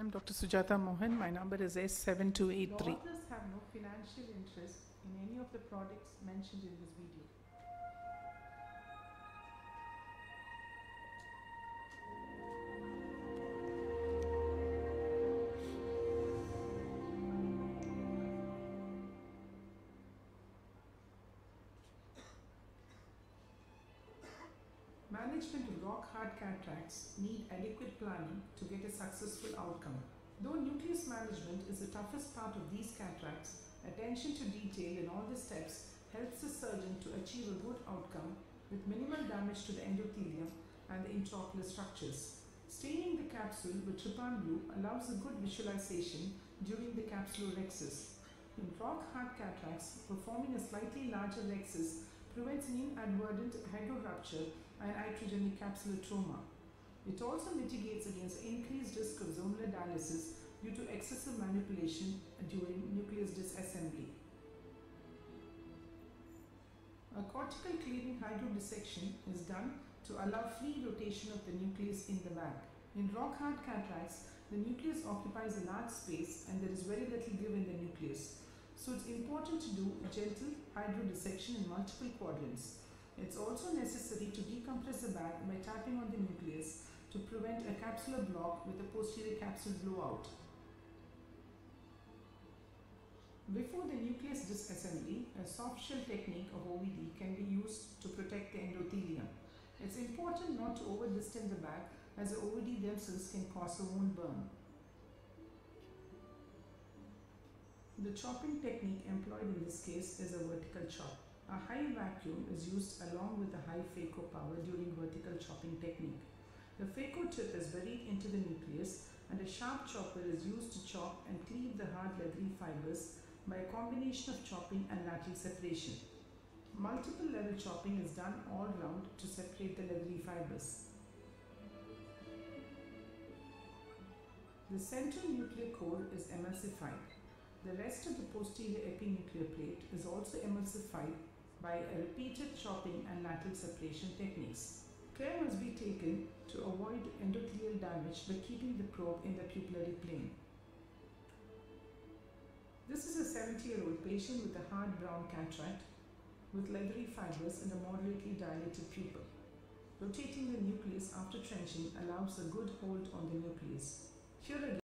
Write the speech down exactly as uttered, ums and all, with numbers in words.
I'm Doctor Sujata Mohan. My number is S seven two eight three. The authors have no financial interest in any of the products mentioned in this video. Management of rock-hard cataracts need adequate planning to get a successful outcome. Though nucleus management is the toughest part of these cataracts, attention to detail in all the steps helps the surgeon to achieve a good outcome with minimal damage to the endothelium and the intraocular structures. Staining the capsule with trypan blue allows a good visualization during the capsulorhexis. In rock-hard cataracts, performing a slightly larger rhexis prevents an inadvertent hydrorupture and iatrogenic capsular trauma. It also mitigates against increased risk of zonular dialysis due to excessive manipulation during nucleus disassembly. A cortical cleaving hydrodissection is done to allow free rotation of the nucleus in the bag. In rock-hard cataracts, the nucleus occupies a large space and there is very little give in the nucleus. So it's important to do a gentle hydrodissection in multiple quadrants. It's also necessary to decompress the bag by tapping on the nucleus to prevent a capsular block with a posterior capsule blowout. Before the nucleus disassembly, a soft shell technique of O V D can be used to protect the endothelium. It's important not to over-distend the bag as the O V D themselves can cause a wound burn. The chopping technique employed in this case is a vertical chop. A high vacuum is used along with the high phaco power during vertical chopping technique. The phaco tip is buried into the nucleus and a sharp chopper is used to chop and cleave the hard leathery fibers by a combination of chopping and lateral separation. Multiple level chopping is done all round to separate the leathery fibers. The central nuclear core is emulsified. The rest of the posterior epinuclear plate is also emulsified by a repeated chopping and lateral separation techniques. Care must be taken to avoid endothelial damage by keeping the probe in the pupillary plane. This is a seventy-year-old patient with a hard brown cataract with leathery fibers and a moderately dilated pupil. Rotating the nucleus after trenching allows a good hold on the nucleus. Here again,